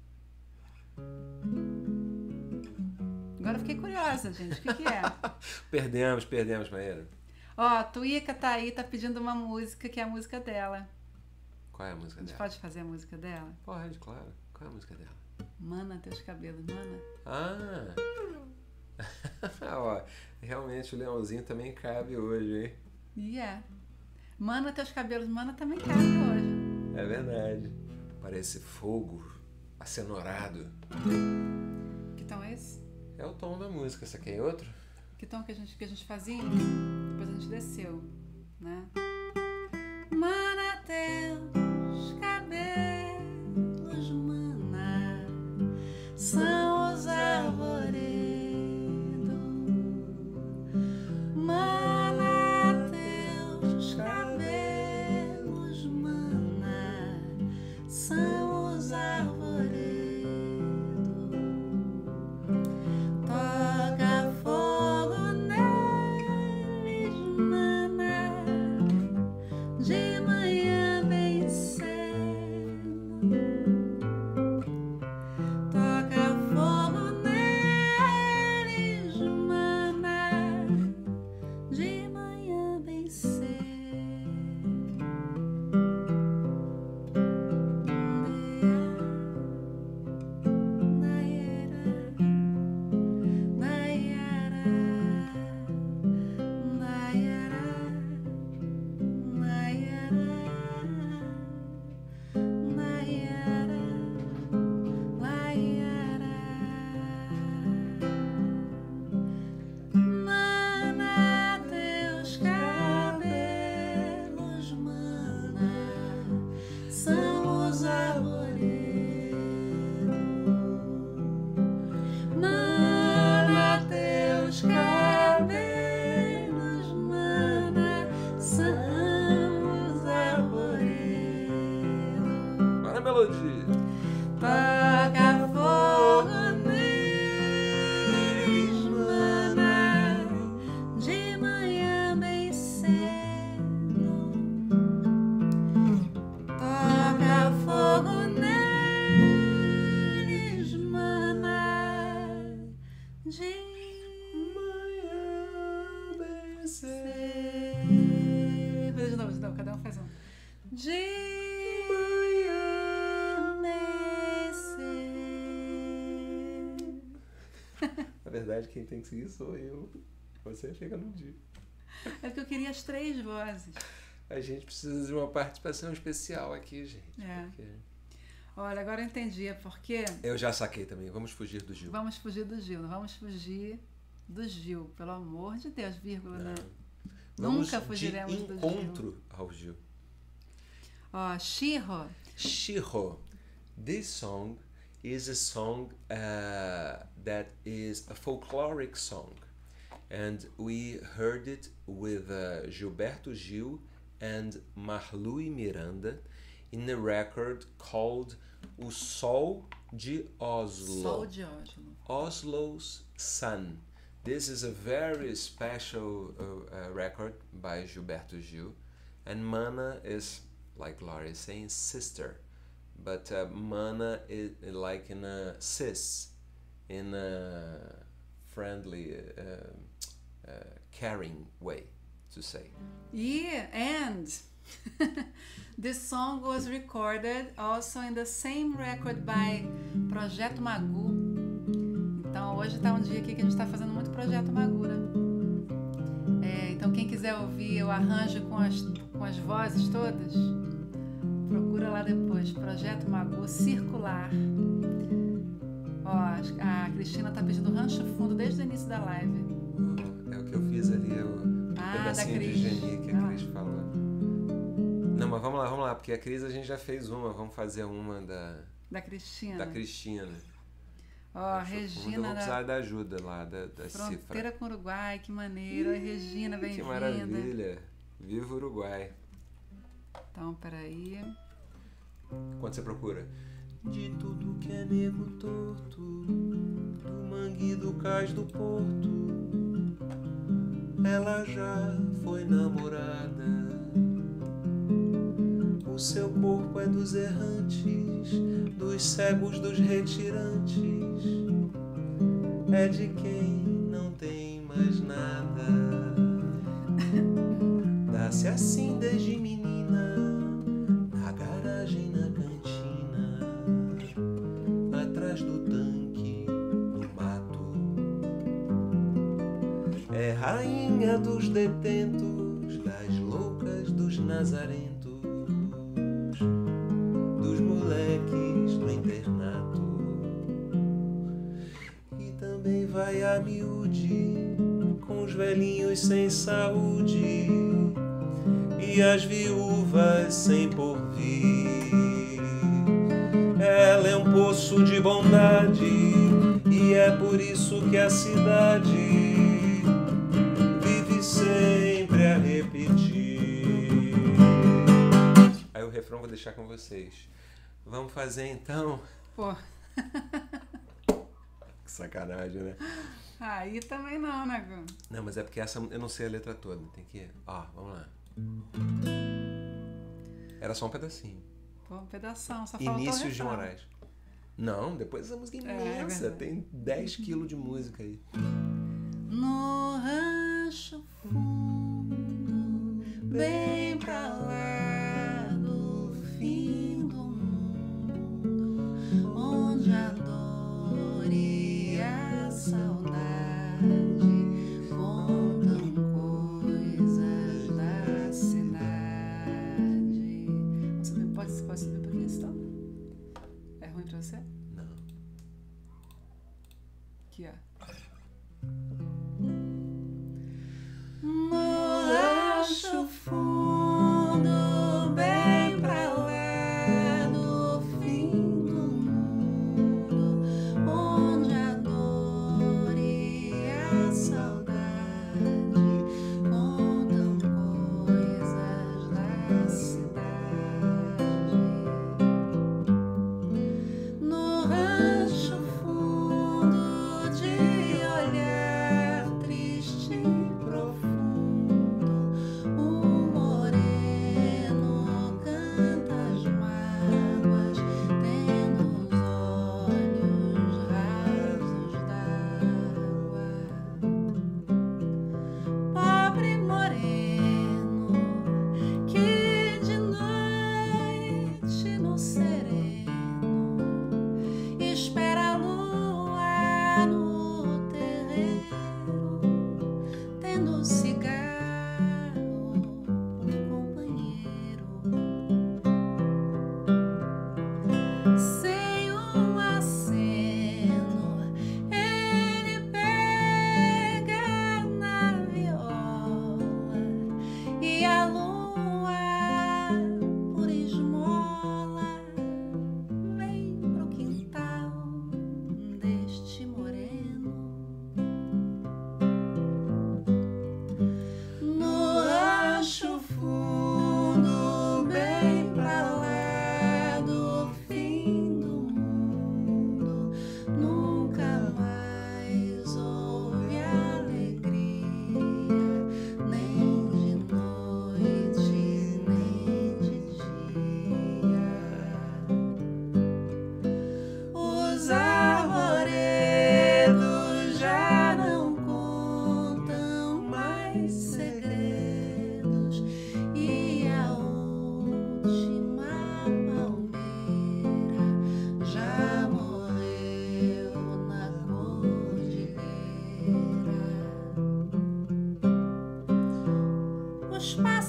Agora eu fiquei curiosa, gente. O que, que é? Perdemos, perdemos, Maíra. Ó, a Tuíca tá aí, tá pedindo uma música que é a música dela. Qual é a música A gente dela? pode fazer a música dela? Pode, claro. Qual é a música dela? Mana teus cabelos, mana. Ah! Ó, realmente o leãozinho também cabe hoje, hein? E é. Mana teus cabelos, mana também cabe hoje. É verdade. Parece fogo acenorado. Que tom é esse? É o tom da música. Você quer outro? Que tom que a gente, que a gente fazia? Depois a gente desceu, né? Mana teus cabelos, mana, são os arvoredos. Mana teus cabelos, mana, são os arvoredos. Toca fogo neles, de amanhecer. Na verdade, quem tem que seguir sou eu. Você chega no dia. É porque eu queria as três vozes. A gente precisa de uma participação especial aqui, gente. É. Porque... Olha, agora eu entendi. É porque... Eu já saquei também. Vamos fugir do Gil. Vamos fugir do Gil. Não vamos fugir do Gil. Pelo amor de Deus, vírgula, Não. né? Vamos Nunca fugiremos de do Gil. encontro ao Gil. Ó, Shiro. Shiro. This song is a song uh, that is a folkloric song. And we heard it with uh, Gilberto Gil and Marlui Miranda in a record called O Sol de Oslo. Sol de Oslo. Oslo's Sun. This is a very special uh, uh, record by Gilberto Gil. And Mana is, like Gloria is saying, sister. But uh, Mana is like in a cis, in a friendly, uh, uh, caring way to say. Yeah, and this song was recorded also in the same record by Projeto Magu. Então hoje está um dia aqui que a gente está fazendo muito Projeto Magu, né? É, então quem quiser ouvir o arranjo com as, com as vozes todas, procura lá depois, Projeto Magu Circular. Ó, a Cristina tá pedindo Rancho Fundo desde o início da live. É o que eu fiz ali, o Ah, pedacinho da de Cris. genie que a Ah. Cris falou. Não, mas vamos lá, vamos lá, porque a Cris a gente já fez uma, vamos fazer uma da, Da Cristina. da Cristina. Ó, Rancho Fundo, eu Regina vou precisar da da ajuda lá, da, da cifra. Fronteira com o Uruguai, que maneiro. Oi, Regina, Que bem-vinda. maravilha! Viva o Uruguai! Então, peraí. Quando você procura? De tudo que é nego torto, do mangue do cais do porto, ela já foi namorada. O seu corpo é dos errantes, dos cegos, dos retirantes, é de quem não tem mais nada. Dá-se assim desde menina, na garagem, na cantina, atrás do tanque, no mato. É rainha dos detentos, das loucas, dos nazarentos, dos moleques do internato. E também vai a miúde, com os velhinhos sem saúde e as viúvas sem porvir. Ela é um poço de bondade e é por isso que a cidade vive sempre a repetir. Aí o refrão vou deixar com vocês. Vamos fazer então? Pô, Que sacanagem, né? aí também não, né, Gu? Não, mas é porque essa eu não sei a letra toda. Tem que... Ó, vamos lá. Era só um pedacinho. Pô, um pedação, só faltou o Inícios de refrão. Moraes. Não, depois essa música é É, é imensa. verdade. Tem dez quilos de música aí. No rancho fundo, bem pra lá do fim do mundo, onde a dor e a saudade contam coisas da cidade. Vamos subir, pode, pode subir um pouquinho, então? É ruim pra você? Não. Aqui, ó. No rancho fundo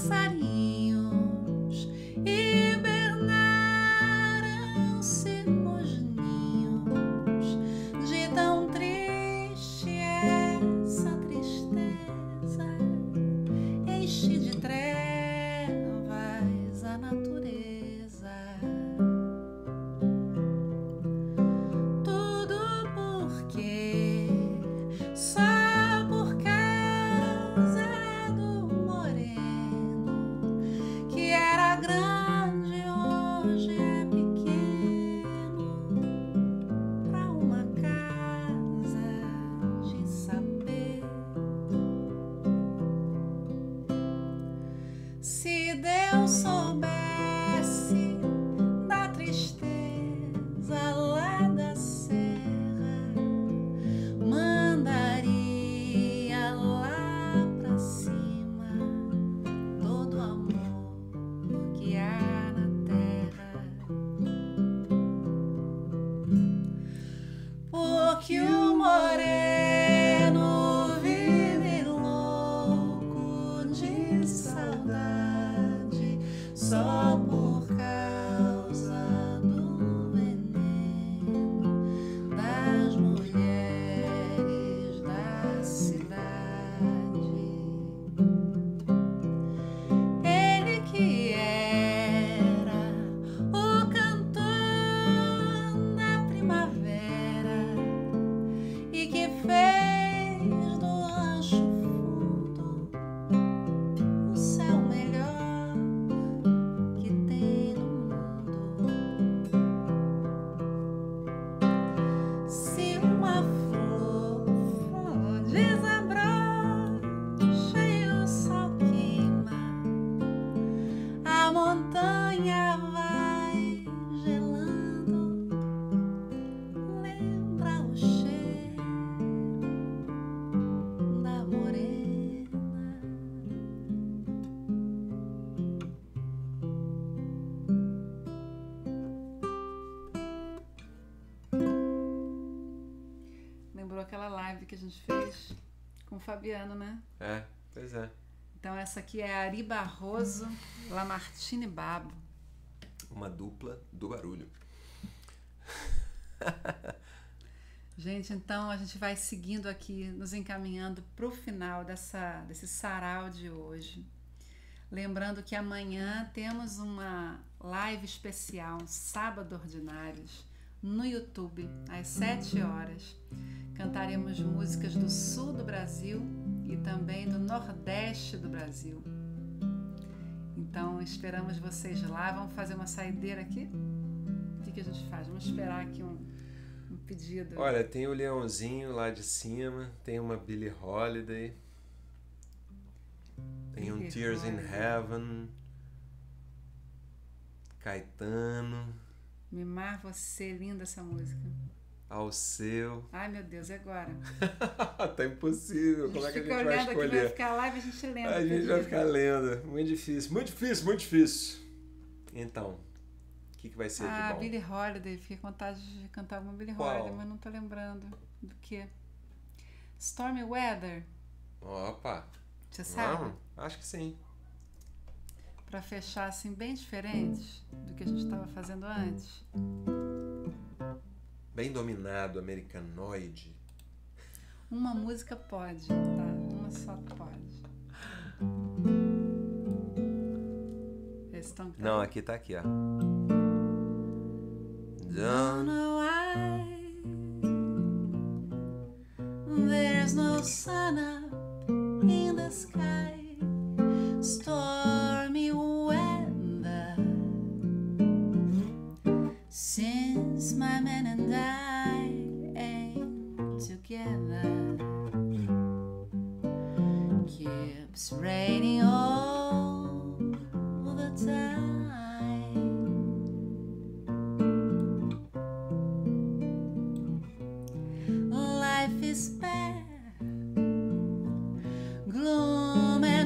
passarinhos hibernaram-se nos ninhos, de tão triste essa tristeza enche de trevas a natureza. Tudo porque só por causa do moreno, que era grande, hoje é pequeno, pra uma casa de saber. Se Deus soubesse da tristeza lá da serra, mandaria lá pra cima todo o amor que há na terra. Porque o moreno vive louco de saudade, só por causa do veneno das mulheres da cidade. Ele que era o cantor da primavera e que fez do rancho fundo o céu melhor que tem no mundo. Se uma flor desabrocha e o sol queima, a montanha vai gelando, lembra o cheiro da morena. Lembrou aquela live que a gente fez com o Fabiano, né? É, pois é. Então essa aqui é Ari Barroso, Lamartine Babo. Uma dupla do barulho. Gente, então a gente vai seguindo aqui, nos encaminhando para o final dessa, desse sarau de hoje. Lembrando que amanhã temos uma live especial, um Sábado Ordinários, no YouTube, às sete horas. Cantaremos músicas do sul do Brasil e também do nordeste do Brasil. Então esperamos vocês lá. Vamos fazer uma saideira aqui? O que, que a gente faz? Vamos esperar aqui um, um pedido. Olha, tem o Leãozinho lá de cima, tem uma Billie Holiday, tem um Billie Tears in Holiday. Heaven, Caetano, Mimar Você, linda essa música. Alceu. Ai meu Deus, e agora? Tá impossível, como é que a gente fica vai olhando aqui, vai escolher? ficar live, a gente lembra. A gente vai ficar lendo, muito difícil, muito difícil, muito difícil. Então, o que, que vai ser Ah, de bom? Billie Holiday, fiquei com vontade de cantar uma Billie Qual? Holiday, mas não tô lembrando do que. Stormy Weather, Opa, você sabe? vamos? Acho que sim. Pra fechar assim, bem diferentes do que a gente tava fazendo antes. Bem dominado, americanoide. Uma música pode, tá? Uma só pode. Eles estão Não, aqui tá aqui, ó. Don't Don't know why there's no sun up in the sky. Stormy weather since my man and I ain't together. Keeps raining all the time. Life is bad, gloom and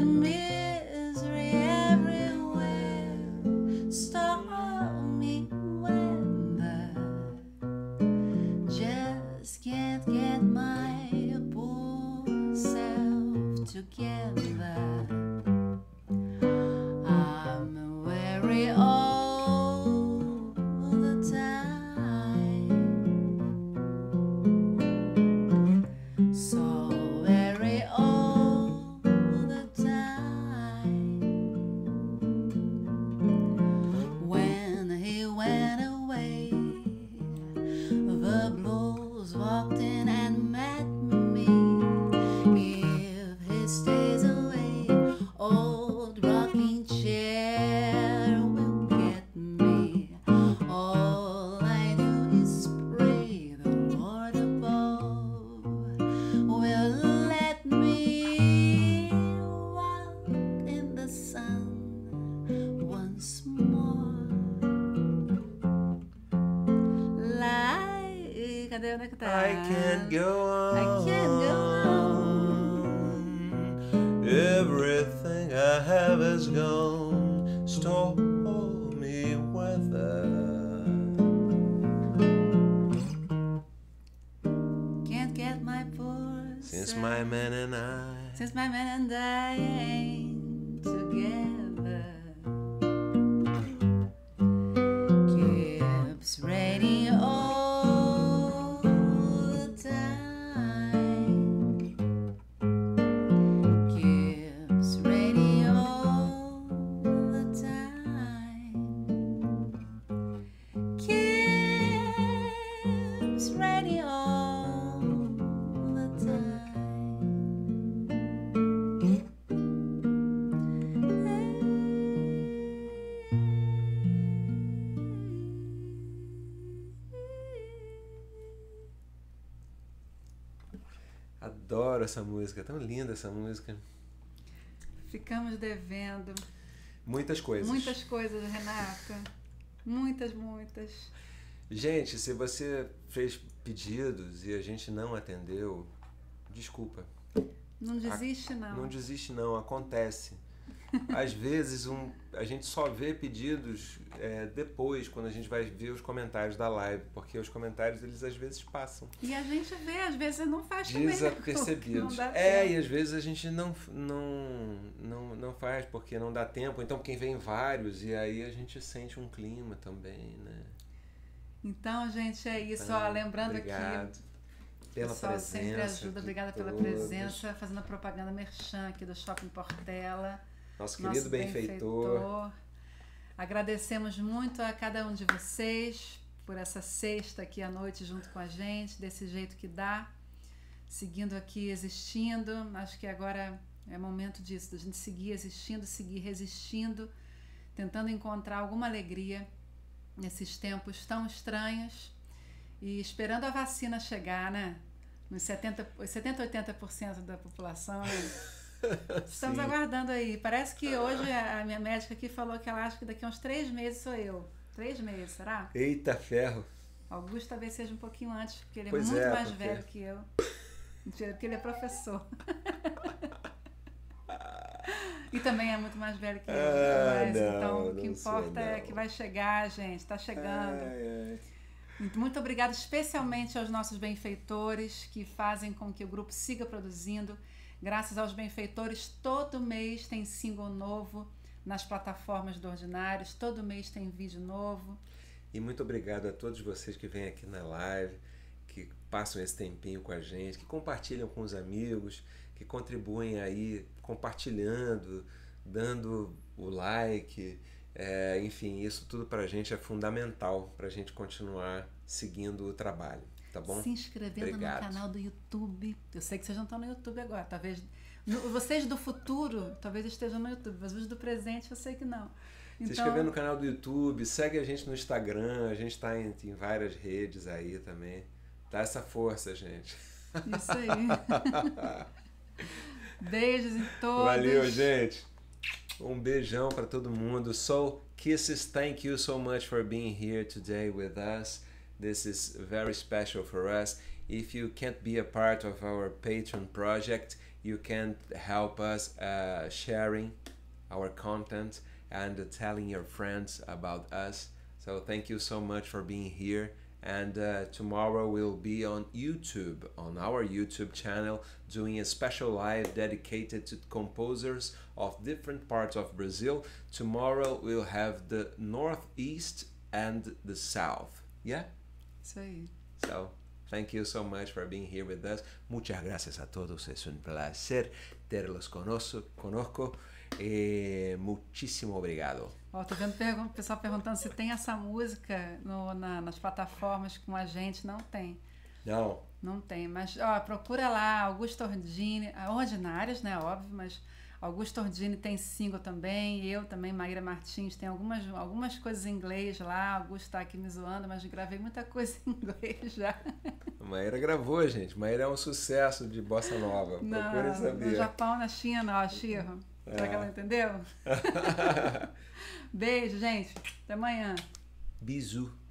rocking chair will get me. All I do is pray the Lord above will let me walk in the sun once more. Like, cadê onde é que tá? I can't go on. I can't go on. Everything I have is gone. Stormy weather. Can't get my pulse Since my man and I. Since my man and I ain't together. Keeps raining all the time. Keeps raining all the time. Keeps raining all the time. Adoro essa música, tão linda essa música. Ficamos devendo Muitas coisas. muitas coisas, Renata. Muitas, muitas. Gente, se você fez pedidos e a gente não atendeu, desculpa. Não desiste, não. Não desiste não, acontece. Às vezes um, a gente só vê pedidos é, depois, quando a gente vai ver os comentários da live, porque os comentários eles às vezes passam E a gente vê, às vezes não faz também. desapercebidos. Não dá É, tempo. e às vezes a gente não, não, não, não faz porque não dá tempo. Então quem vem vários, e aí a gente sente um clima também, né? Então, gente, é isso. Ah, Ó, lembrando obrigado aqui, pela o pessoal presença. sempre ajuda. de Obrigada pela todos. presença, fazendo a propaganda merchan aqui do Shopping Portela. Nosso querido Nosso benfeitor. benfeitor. Agradecemos muito a cada um de vocês por essa sexta aqui à noite junto com a gente, desse jeito que dá, seguindo aqui existindo. Acho que agora é momento disso, da gente seguir existindo, seguir resistindo, tentando encontrar alguma alegria nesses tempos tão estranhos e esperando a vacina chegar, né? Nos setenta, setenta, oitenta por cento da população, né? Estamos Sim. aguardando aí. Parece que hoje a minha médica aqui falou que ela acha que daqui a uns três meses sou eu. Três meses, será? Eita ferro. Augusto talvez seja um pouquinho antes, porque ele é Pois muito é, mais porque- velho que eu. Mentira, porque ele é professor. E também é muito mais velho que eu. Ah, Mas, não, então, o que não importa sei, é não. que vai chegar, gente. Está chegando. Ai, ai. Muito, muito obrigada especialmente aos nossos benfeitores que fazem com que o grupo siga produzindo. Graças aos benfeitores, todo mês tem single novo nas plataformas do Ordinários, todo mês tem vídeo novo. E muito obrigado a todos vocês que vêm aqui na live, que passam esse tempinho com a gente, que compartilham com os amigos, que contribuem aí compartilhando, dando o like, é, enfim, isso tudo pra gente é fundamental pra gente continuar seguindo o trabalho, tá bom? Se inscrevendo Obrigado. no canal do YouTube. Eu sei que vocês não estão no YouTube agora, talvez no, vocês do futuro talvez estejam no YouTube, mas os do presente eu sei que não. Se inscrever no canal do YouTube, segue a gente no Instagram, a gente tá em, em várias redes aí também. Dá essa força, gente. Isso aí. Beijos em todos. Valeu, gente. Um beijão para todo mundo. So, kisses, thank you so much for being here today with us. This is very special for us. If you can't be a part of our Patreon project, you can help us uh, sharing our content and uh, telling your friends about us. So thank you so much for being here. And uh, tomorrow we'll be on YouTube, on our YouTube channel, doing a special live dedicated to composers of different parts of Brazil. Tomorrow we'll have the Northeast and the South. Yeah? Isso aí. So, thank you so much for being here with us. Muchas gracias a todos. Es un placer terlos conosco. conosco. Eh, muchísimo obrigado. Ó, tô vendo o pessoal perguntando se tem essa música no, na, nas plataformas com a gente. Não tem. Não. Não tem. Mas ó, procura lá, Augusto Ordini, Ordinários, né? Óbvio, mas Augusto Ordini tem single também, eu também, Maíra Martins, tem algumas, algumas coisas em inglês lá. Augusto tá aqui me zoando, mas gravei muita coisa em inglês já. Maíra gravou, gente. Maíra é um sucesso de bossa nova. Procurem saber. No Japão, na China, ó, Shiro. É. Será que ela entendeu? Beijo, gente. Até amanhã. Bisous.